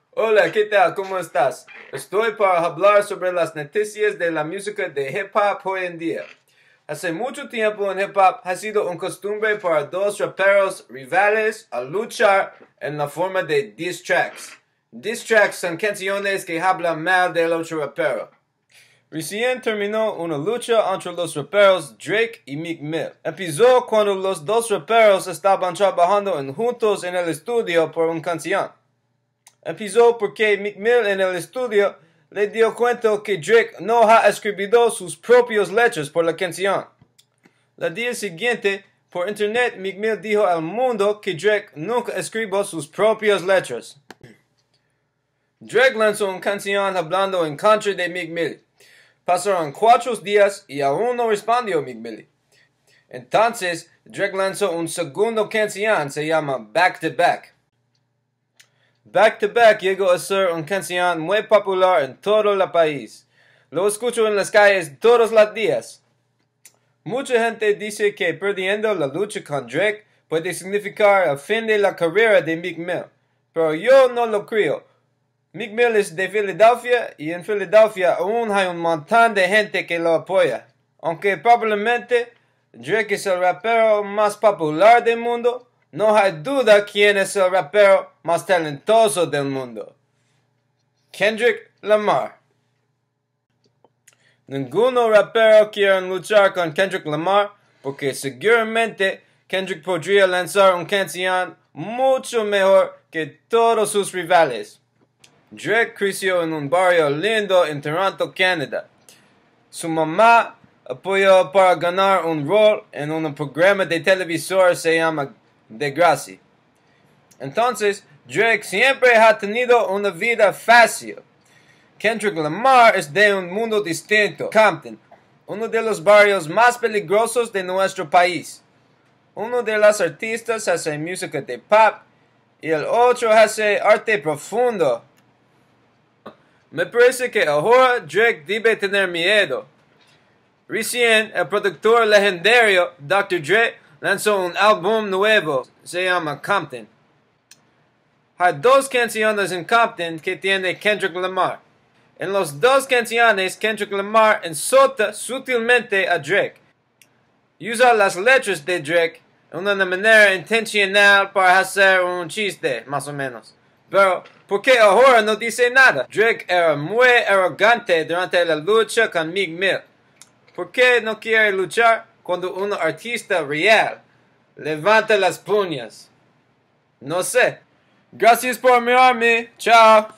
Hola, ¿qué tal? ¿Cómo estás? Estoy para hablar sobre las noticias de la música de hip hop hoy en día. Hace mucho tiempo en hip hop ha sido una costumbre para dos raperos rivales a luchar en la forma de diss tracks. Diss tracks son canciones que hablan mal del otro rapero. Recién terminó una lucha entre los raperos Drake y Meek Mill. Empezó cuando los dos raperos estaban trabajando juntos en el estudio por una canción. Empezó porque Meek Mill en el estudio le dio cuenta que Drake no ha escrito sus propias letras por la canción. El día siguiente, por internet, Meek Mill dijo al mundo que Drake nunca escribió sus propias letras. Drake lanzó una canción hablando en contra de Meek Mill. Pasaron 4 días y aún no respondió Meek Mill. Entonces, Drake lanzó una segunda canción, se llama Back to Back. Back to Back llegó a ser una canción muy popular en todo el país. Lo escucho en las calles todos los días. Mucha gente dice que perdiendo la lucha con Drake puede significar el fin de la carrera de Meek Mill, pero yo no lo creo. Meek Mill es de Filadelfia y en Filadelfia aún hay un montón de gente que lo apoya. Aunque probablemente Drake es el rapero más popular del mundo, no hay duda quién es el rapero más talentoso del mundo. Kendrick Lamar. Ninguno rapero quiere luchar con Kendrick Lamar porque seguramente Kendrick podría lanzar una canción mucho mejor que todos sus rivales. Drake creció en un barrio lindo en Toronto, Canadá. Su mamá apoyó para ganar un rol en un programa de televisor se llama Degrassi. Entonces, Drake siempre ha tenido una vida fácil. Kendrick Lamar es de un mundo distinto. Compton, uno de los barrios más peligrosos de nuestro país. Uno de los artistas hace música de pop y el otro hace arte profundo. Me parece que ahora Drake debe tener miedo. Recién, el productor legendario Dr. Dre lanzó un álbum nuevo, se llama Compton. Hay 2 canciones en Compton que tiene Kendrick Lamar. En las 2 canciones, Kendrick Lamar insulta sutilmente a Drake. Usa las letras de Drake de una manera intencional para hacer un chiste, más o menos. Pero, ¿por qué ahora no dice nada? Drake era muy arrogante durante la lucha con Meek Mill. ¿Por qué no quiere luchar cuando un artista real levanta las puñas? No sé. Gracias por mirarme. Chao.